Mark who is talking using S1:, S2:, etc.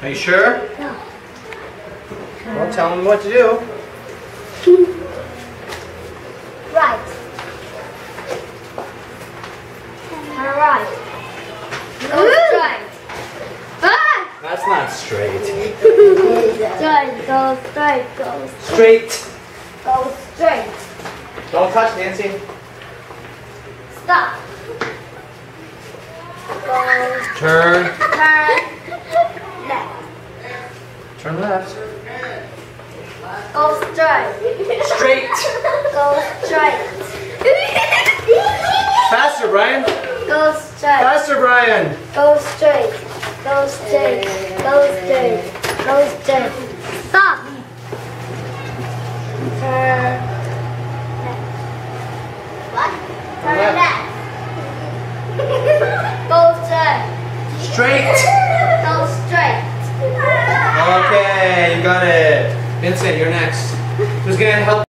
S1: Are you sure?
S2: No.
S1: Well, tell him what to do.
S2: Right. Turn right. Go straight. Ah!
S1: That's not straight.
S2: Straight, go straight, go
S1: Straight.
S2: Go straight.
S1: Don't touch, Nancy.
S2: Stop. Go.
S1: Turn.
S2: Turn. Left.
S1: Turn left.
S2: Go straight.
S1: Straight.
S2: Go straight.
S1: Faster, Bryan.
S2: Go straight.
S1: Faster, Bryan.
S2: Go straight. Go straight. Go straight. Go straight. Stop. Turn left. What? Turn left. Go straight.
S1: Straight.
S2: Go straight.
S1: Okay, you got it. Vincent, you're next. Who's gonna help?